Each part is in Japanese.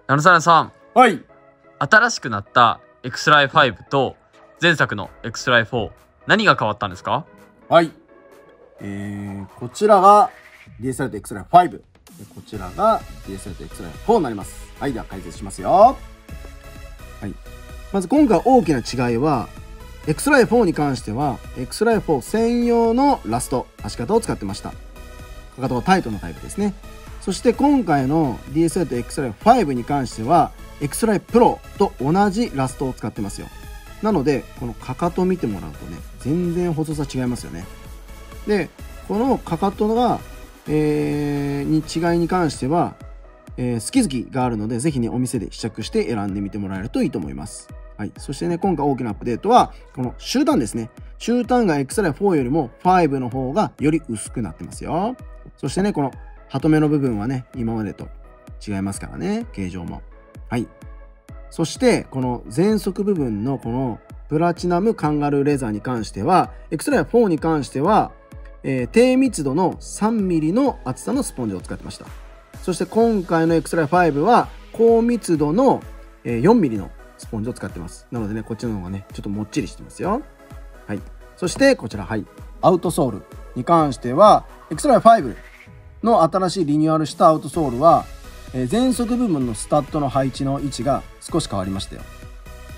ナノサラさん、 はい。 新しくなった X-Ray5 と前作の X-Ray4、何が変わったんですか？ はい。こちらが DSLR と X-Ray5。こちらが DSLR と X-Ray4 になります。はい。では解説しますよ。はい。まず今回大きな違いは、X-Ray4 に関しては、X-Ray4 専用のラスト、足型を使ってました。かかとがタイトなタイプですね。そして今回の DSLR と X-Ray5 に関しては、X-Ray Pro と同じラストを使ってますよ。なので、このかかと見てもらうとね、全然細さ違いますよね。で、このかかとが、違いに関しては、好き好きがあるので、ぜひね、お店で試着して選んでみてもらえるといいと思います。はい。そしてね、今回大きなアップデートは、この終端ですね。終端が X-Ray4 よりも5の方がより薄くなってますよ。そしてね、このハトメの部分はね、今までと違いますからね、形状も。はい。そして、この前足部分のこのプラチナムカンガルーレザーに関しては、X-Ray4 に関しては、低密度の 3mm の厚さのスポンジを使ってました。そして今回の X-Ray5 は高密度の 4mm のスポンジを使ってます。なのでね、こっちの方がね、ちょっともっちりしてますよ。はい。そしてこちら、はい。アウトソールに関しては、X-Ray5 の新しいリニューアルしたアウトソールは、前足部分のスタッドの配置の位置が少し変わりましたよ。はい、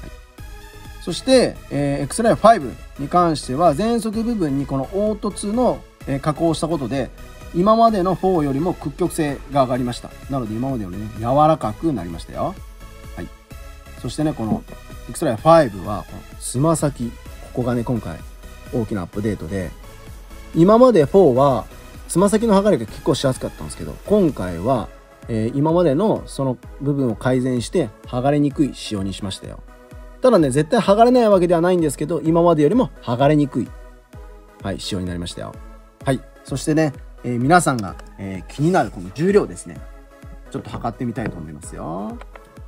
そして、X-Ray5 に関しては前足部分にこの凹凸の、加工をしたことで今までの4よりも屈曲性が上がりました。なので今までよりね柔らかくなりましたよ。はい、そしてねこの X-Ray5 はこのつま先、ここがね今回大きなアップデートで、今まで4はつま先の剥がれが結構しやすかったんですけど、今回は今までのその部分を改善して剥がれにくい仕様にしましたよ。ただね、絶対剥がれないわけではないんですけど、今までよりも剥がれにくい、はい、仕様になりましたよ。はい。そしてね、皆さんが、気になるこの重量ですね。ちょっと測ってみたいと思いますよ。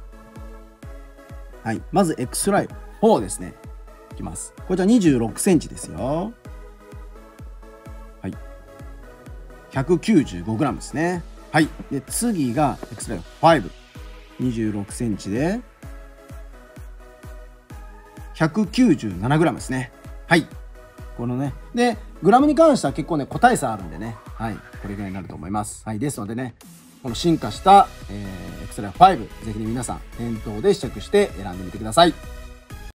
はい。まず X-Ray4 ですね。いきます。こちら26センチですよ。はい。195g ですね。はい。で、次が X-Ray5。26センチで、197g ですね。はい。このね。で、グラムに関しては結構ね、個体差あるんでね。はい。これぐらいになると思います。はい。ですのでね、この進化した、X-Ray5、ぜひね、皆さん、店頭で試着して選んでみてください。